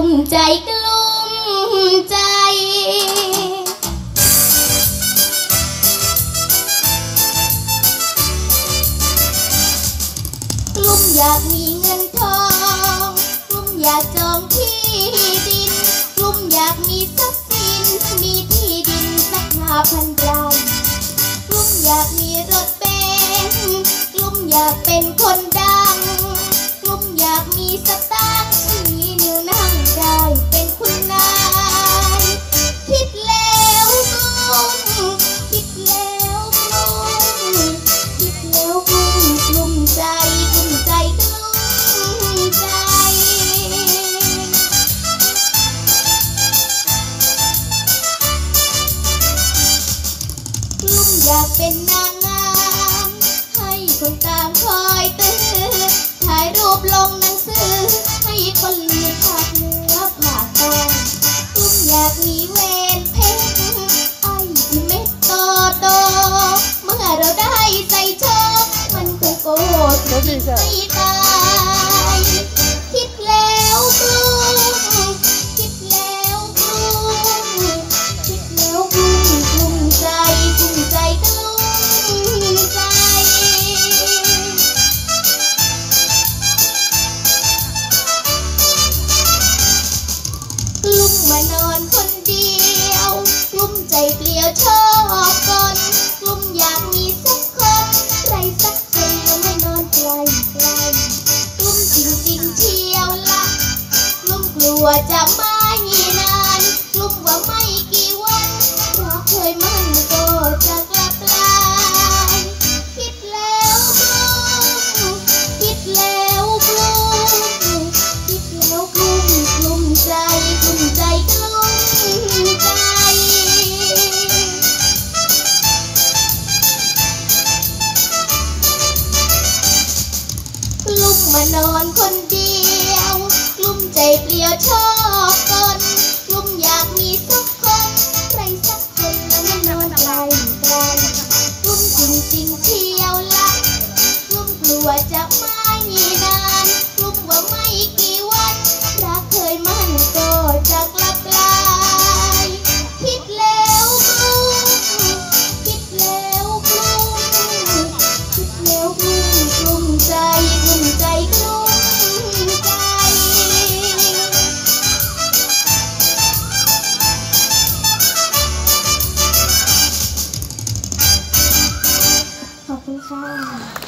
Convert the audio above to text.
ใจกลุ้มใจกลุ้มอยากมีเงินทองกลุ้มอยากจองที่ดินกลุ้มอยากมีทรัพย์สินมีที่ดินสัก5,000 ไร่กลุ้มอยากมีรถเบนซ์กลุ้มอยากเป็นคนดังกลุ้มอยากมีสตางค์มีนิ้วนั่งได้เป็นคุณนายคิดแล้วกลุ้มคิดแล้วกลุ้มคิดแล้วกลุ้มกลุ้มใจกลุ้มใจกลุ้มใจกลุ้มอยากเป็นนางงามให้คนตามคอยตื้อถ่ายรูปลงหนังสือให้คนลือภาคเหนือภาคใต้กลุ้มอยากมีเวรเพชรไอ้ที่เม็ดโตโตเมื่อเราได้ใส่โชคมันคงโกรธไม่ตายคิดแล้วกลุ้มคิดแล้วกลุ้มคิดแล้วกลุ้มกลุ้มใจกลุ้มใจกลุ้มใจกลุ้มมานอนคนเดียวกลุ้มใจเปลี่ยวชอบคนกลุ้มอยากมีสักคนใครสักคนแล้วไม่นอนไกลไกลกลุ้มจริงๆเที่ยวละกลุ้มกลัวจะไม่นานกลุ้มว่าไม่กี่วันรักเคยมั่นก็จะกลับลายคิดแล้วกลุ้มคิดแล้วกลุ้มคิดแล้วกลุ้มกลุ้มใจกลุ้มใจกลุ้มใจกลุ้มมานอนคนเดียวกลุ้มใจเปลี่ยวชอบคนกลุ้มอยากมีสักคนใครสักคนแล้วไม่นอนไกลไกลกลุ้มจริงๆเที่ยวละกลุ้มกลัวจะไม่นานกลุ้มว่าไม่กี่วันรักเคยมั่นก็จะกลับลายคิดแล้วกลุ้มคิดแล้วกลุ้มคิดแล้วกลุ้มกลุ้มใจกลุ้มใจกลุ้มใจขอบคุณค่ะ